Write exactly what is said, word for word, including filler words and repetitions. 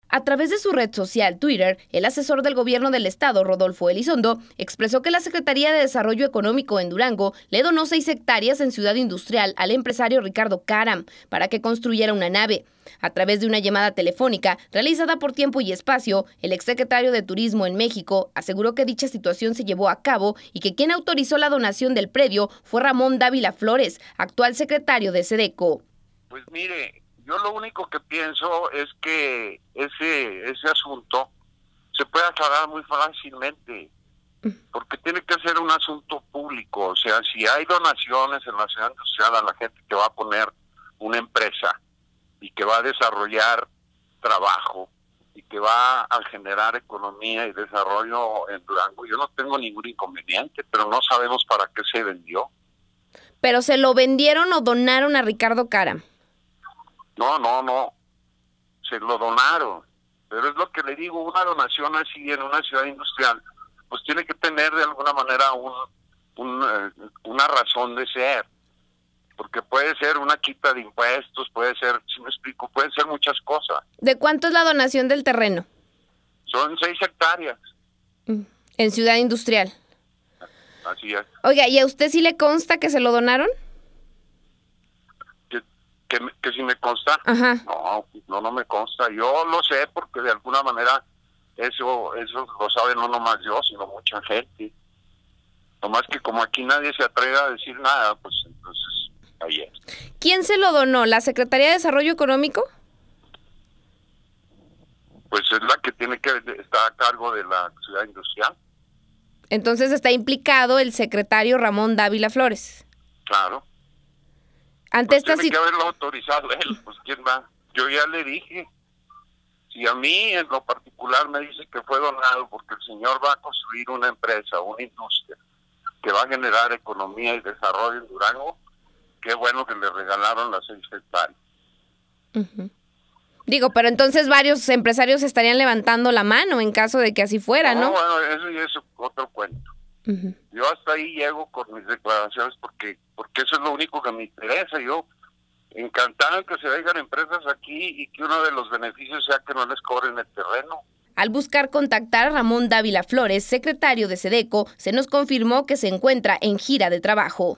A través de su red social Twitter, el asesor del gobierno del estado, Rodolfo Elizondo, expresó que la Secretaría de Desarrollo Económico en Durango le donó seis hectáreas en Ciudad Industrial al empresario Ricardo Caram para que construyera una nave. A través de una llamada telefónica realizada por Tiempo y Espacio, el exsecretario de Turismo en México aseguró que dicha situación se llevó a cabo y que quien autorizó la donación del predio fue Ramón Dávila Flores, actual secretario de SEDECO. Pues mire, yo lo único que pienso es que ese ese asunto se puede aclarar muy fácilmente, porque tiene que ser un asunto público. O sea, si hay donaciones en la ciudad industrial a la gente que va a poner una empresa y que va a desarrollar trabajo y que va a generar economía y desarrollo en Durango, yo no tengo ningún inconveniente, pero no sabemos para qué se vendió. ¿Pero se lo vendieron o donaron a Ricardo Caram? No, no, no, se lo donaron, pero es lo que le digo, una donación así en una ciudad industrial, pues tiene que tener de alguna manera un, un, eh, una razón de ser, porque puede ser una quita de impuestos, puede ser, si me explico, pueden ser muchas cosas. ¿De cuánto es la donación del terreno? Son seis hectáreas. En Ciudad Industrial. Así es. Oiga, ¿y a usted sí le consta que se lo donaron? Que, que si me consta, Ajá. no, no, no me consta. Yo lo sé porque de alguna manera eso eso lo sabe no nomás yo, sino mucha gente. Nomás que como aquí nadie se atreve a decir nada, pues entonces ahí es. ¿Quién se lo donó? ¿La Secretaría de Desarrollo Económico? Pues es la que tiene que estar a cargo de la ciudad industrial. Entonces está implicado el secretario Ramón Dávila Flores. Claro. Ante Pues esta tiene que haberlo autorizado él, pues quién va. Yo ya le dije, si a mí en lo particular me dice que fue donado porque el señor va a construir una empresa, una industria que va a generar economía y desarrollo en Durango, qué bueno que le regalaron las seis hectáreas. Uh-huh. Digo, pero entonces varios empresarios estarían levantando la mano en caso de que así fuera, ¿no? No, bueno, eso ya es otro cuento. Uh-huh. Yo hasta ahí llego con mis declaraciones porque porque eso es lo único que me interesa. Yo encantado que se vengan empresas aquí y que uno de los beneficios sea que no les cobren el terreno. Al buscar contactar a Ramón Dávila Flores, secretario de SEDECO, se nos confirmó que se encuentra en gira de trabajo.